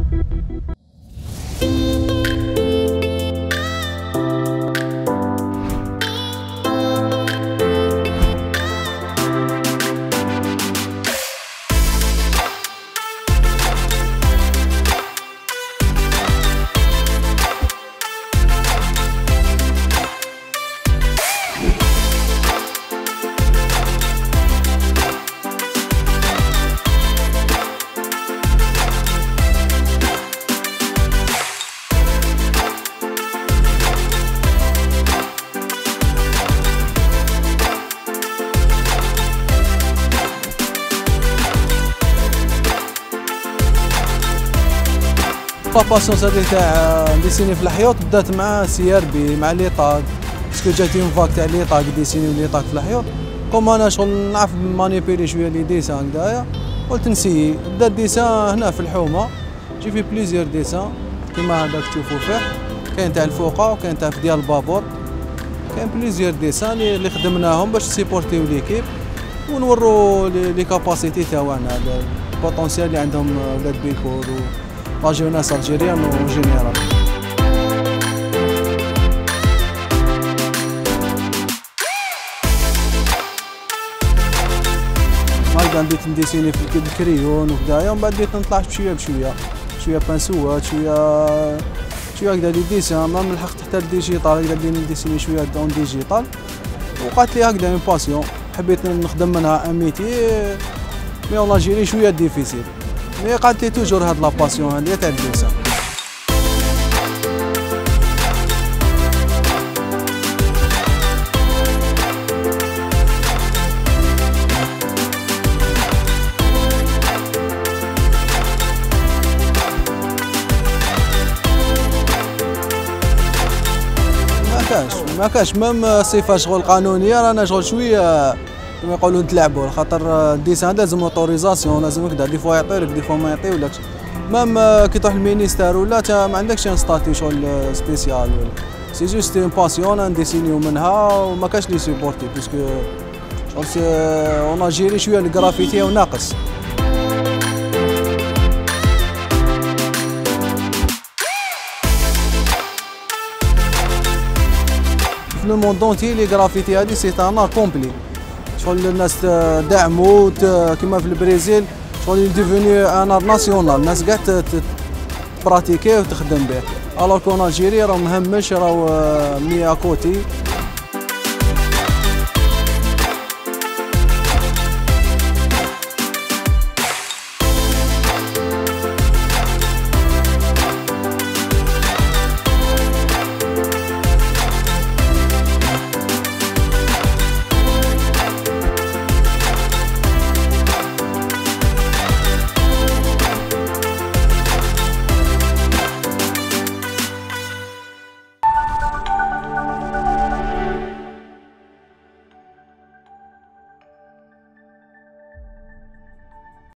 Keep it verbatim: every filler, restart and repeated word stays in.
لاباسيون هذه تاع ديسيني في الحيوط بدات مع سي ار بي مع لي طاق، باسكو جاتني فاك تاع لي طاق ديسيني لي طاق في الحيوط، كوم انا شغل نعرف مانيبيلي شويه لي ديسان هكذايا، قلت نسيي. بدا الديسان هنا في الحومه، جي في بليزيور ديسان كيما هذاك تشوفوا فيه، كاين تاع الفوقه وكاين تاع في ديال البابور، كاين بليزيور ديسان اللي خدمناهم باش سيبورتيو ليكيب ونورو لي كاباسيتي تاعنا، البوتونسيال اللي عندهم ولاد بيكور لا جوناس الجيريان و جينيرال. هكذا بديت نديسيني في الكريون وكدايا، ومن بعد بديت نطلع بشويه بشويه، شويه بانسوات، شويه شويه هكذا لي ديسان، ما لحقت حتى الديجيتال، هكذا بديت نديسيني شويه دون ديجيتال، وقعت لي هكذا اون باسيون، حبيت نخدم منها ان ميتي، مي اون الجيري شويه ديفيسيل، مي قعدت لي توجور هاد لاباسيون هادي تاع الديسان. ما كاش ما كاش ميم صفه شغل قانونيه، رانا شغل شويه كما يقولوا نتلاعبوا، خاطر الديسان لازم اوتوريزاسيون، لازم هكذا دي فوا يعطيولك دي فوا ما يعطيولكش، ميم كي تروح للمينيستير ولا تا ما عندكش ان ستاتي شغل سبيسيال، سي جوست اون باسيون نديسينيو منها وما كاش لي سيبورتي، باسكو شغل سي اون الجيري شويه الجرافيتي وناقص. في لو موند اونتي لي جرافيتي هادي سي ان ار كومبلي، شغل الناس دعموا كيما في البرازيل، شغل ديفوني ان ار ناسيونال، الناس كاع تبراتيكي وتخدم به، الوغ كون الجيري راه مهمش، راه مي اكوتي.